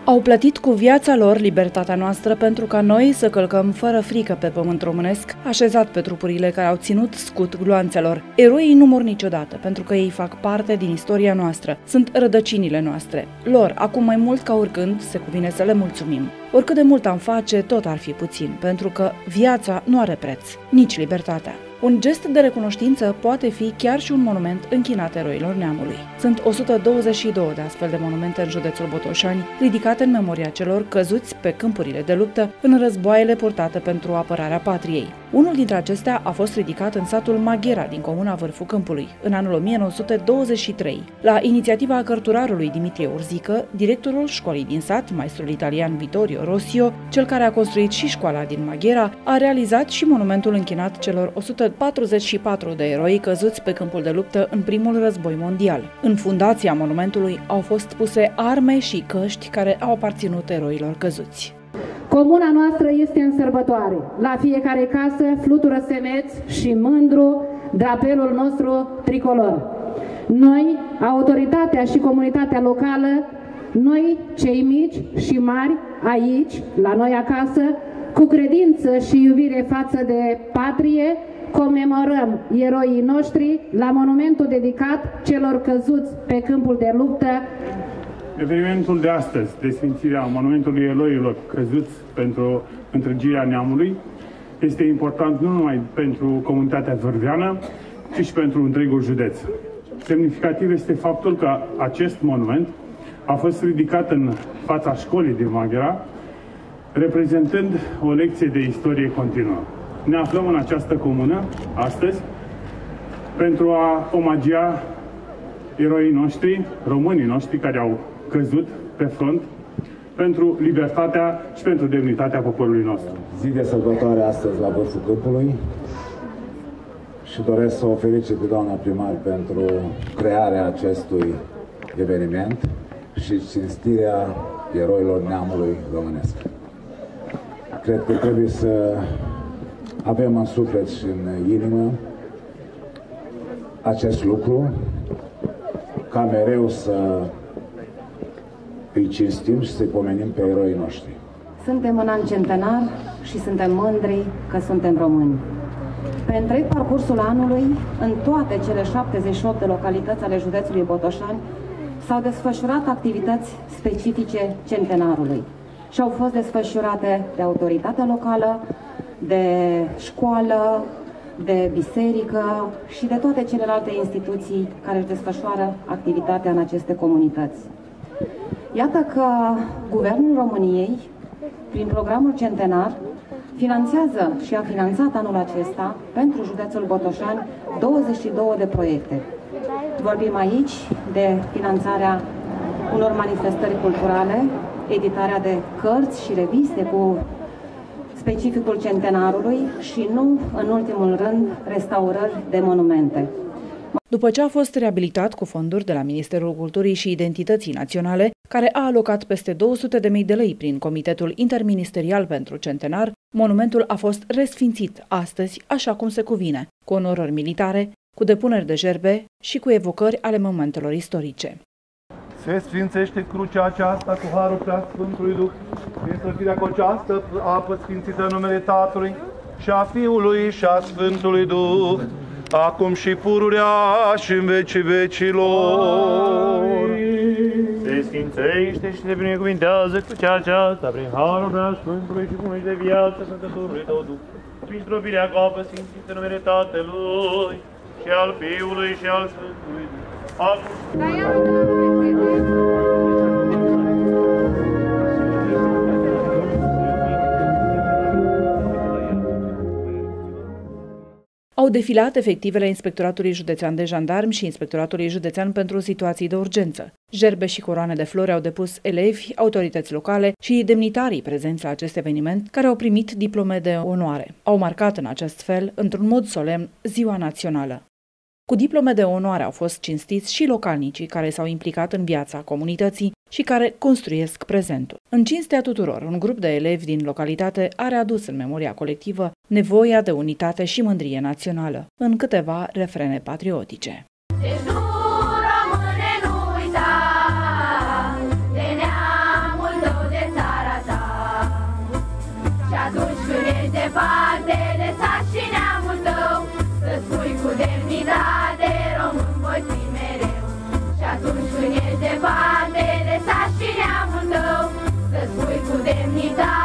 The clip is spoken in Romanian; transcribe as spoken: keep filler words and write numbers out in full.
Au plătit cu viața lor libertatea noastră pentru ca noi să călcăm fără frică pe pământ românesc, așezat pe trupurile care au ținut scut gloanțelor. Eroii nu mor niciodată, pentru că ei fac parte din istoria noastră, sunt rădăcinile noastre. Lor, acum mai mult ca oricând, se cuvine să le mulțumim. Oricât de mult am face, tot ar fi puțin, pentru că viața nu are preț, nici libertatea. Un gest de recunoștință poate fi chiar și un monument închinat eroilor neamului. Sunt o sută douăzeci și două de astfel de monumente în județul Botoșani, ridicate în memoria celor căzuți pe câmpurile de luptă în războaiele purtate pentru apărarea patriei. Unul dintre acestea a fost ridicat în satul Maghera din comuna Vârful Câmpului, în anul o mie nouă sute douăzeci și trei. La inițiativa cărturarului Dimitrie Urzică, directorul școlii din sat, maestrul italian Vittorio Rossio, cel care a construit și școala din Maghera, a realizat și monumentul închinat celor o sută patruzeci și patru de eroi căzuți pe câmpul de luptă în primul război mondial. În fundația monumentului au fost puse arme și căști care au aparținut eroilor căzuți. Comuna noastră este în sărbătoare. La fiecare casă flutură semeț și mândru drapelul nostru tricolor. Noi, autoritatea și comunitatea locală, noi, cei mici și mari, aici, la noi acasă, cu credință și iubire față de patrie, comemorăm eroii noștri la monumentul dedicat celor căzuți pe câmpul de luptă. Evenimentul de astăzi, desfințirea monumentului eroilor căzuți pentru întregirea neamului, este important nu numai pentru comunitatea vârveană, ci și pentru întregul județ. Semnificativ este faptul că acest monument a fost ridicat în fața școlii din Maghera, reprezentând o lecție de istorie continuă. Ne aflăm în această comună astăzi pentru a omagia eroii noștri, românii noștri care au căzut pe front pentru libertatea și pentru demnitatea poporului nostru. Zi de sărbătoare astăzi la Vârful Câmpului și doresc să o felicit pe doamna primar pentru crearea acestui eveniment și cinstirea eroilor neamului românesc. Cred că trebuie să avem în suflet și în inimă acest lucru, ca mereu să îi cinstim și să-i pomenim pe eroii noștri. Suntem în an centenar și suntem mândri că suntem români. Pe întreg parcursul anului, în toate cele șaptezeci și opt de localități ale județului Botoșani, s-au desfășurat activități specifice centenarului și au fost desfășurate de autoritatea locală, de școală, de biserică și de toate celelalte instituții care își desfășoară activitatea în aceste comunități. Iată că Guvernul României, prin programul centenar, finanțează și a finanțat anul acesta, pentru județul Botoșani, douăzeci și două de proiecte. Vorbim aici de finanțarea unor manifestări culturale, editarea de cărți și reviste cu specificul centenarului și nu, în ultimul rând, restaurări de monumente. După ce a fost reabilitat cu fonduri de la Ministerul Culturii și Identității Naționale, care a alocat peste două sute de mii de lei prin Comitetul Interministerial pentru Centenar, monumentul a fost resfințit astăzi, așa cum se cuvine, cu onorări militare, cu depuneri de jerbe și cu evocări ale momentelor istorice. Se sfințește crucea aceasta cu harul Preasfântului Duh, prin slăvirea cu această apă sfințită în numele Tatălui și a Fiului și a Sfântului Duh, acum și pururea și în vecii vecilor. Se sfințește și se binecuvintează crucea aceasta prin harul Preasfântului și bunului de viață Sfântătorului Tău Duh, prin stropirea cu apă sfințită în numele Tatălui și al Fiului și al Sfântului Duh. Au defilat efectivele Inspectoratului Județean de Jandarmi și Inspectoratului Județean pentru Situații de Urgență. Gerbe și coroane de flori au depus elevi, autorități locale și demnitarii prezenți la acest eveniment, care au primit diplome de onoare. Au marcat în acest fel, într-un mod solemn, Ziua Națională. Cu diplome de onoare au fost cinstiți și localnicii care s-au implicat în viața comunității și care construiesc prezentul. În cinstea tuturor, un grup de elevi din localitate a readus în memoria colectivă nevoia de unitate și mândrie națională, în câteva refrene patriotice. Deci nu rămâne, nu uita de neamul tău. departe de sat și neamul tău, să spui cu demnitate, român voi fi mereu. Și atunci când ești departe de sat și neamul tău, să spui cu demnitate,